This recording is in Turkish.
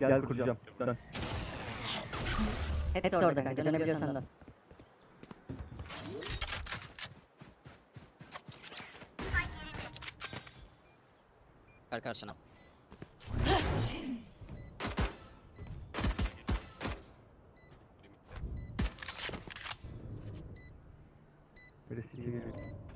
Gel kuracağım. Dön. Hepsi orada kanka. Dönebiliyorsan da. Gel karşına. Birisi geliyor.